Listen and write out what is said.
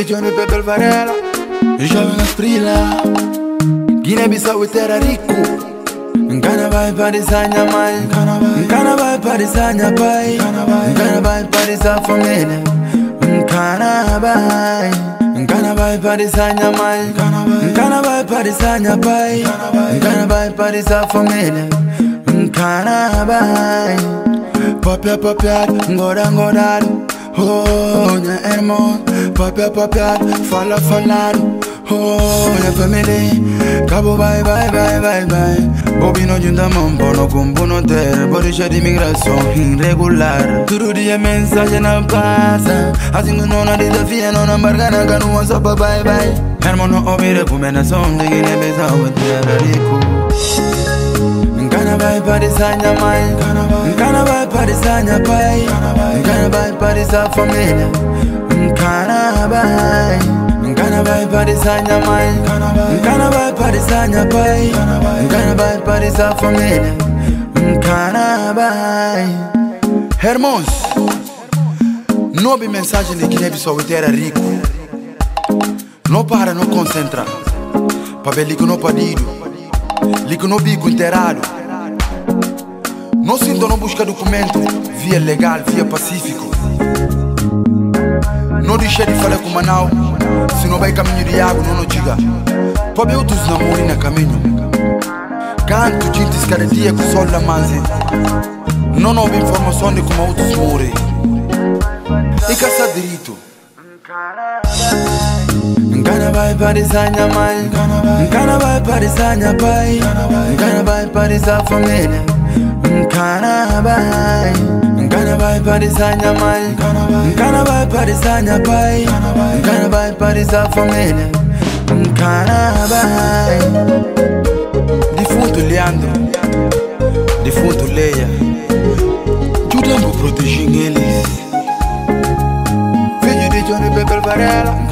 Johnny Pepper Varela, jovem Aprila, Guiné-Bissau e terra rico. Nkana vai parisanya mai, Nkana vai parisanya pai, Nkana vai parisa família, Nkana vai parisanya mai, Nkana vai parisanya pai, Nkana vai parisa família, Nkana vai. Papia papia, ngora oh nya hermano, papia papia, fala oh nya família, cabo bye. Bobino junta mambono kumbuno ter, borisha de imigração irregular. Todo dia mensagem na casa, assim que não desafia, não embarca na canoa só pra bye. Hermano, ouve recomendação de Guiné-Bissau e terra rico. Nkana vai parisanya mai, Nkana vai parisanya pai, Nkana vai parisa família, Nkana vai parisanya mai, Nkana vai parisanya pai, Nkana vai parisa família, Nkana vai. Hermanos, não ouve mensagem de Guiné-Bissau e terra rico. Não para, não concentra, para ver que não padido, que não bico inteirado. Não sinto, não busca documento, via legal, via pacífico. Não deixa de falar com Manau, se não vai caminho de água, não diga. Pode ver outros namoros no caminho. Canto tintes cada dia com o sol da manze. Não houve informação de como outros morrem. E caça direito. Nkana vai parisanya mai, Nkana vai parisanya pai, Nkana vai parisa família, Nkana vai parisanya mai, Nkana vai parisanya pai, Nkana vai parisa família, Nkana vai. Defunto Leandro, defunto Leia, ajudando a proteger eles. Filho de Johnny Pepper Varela.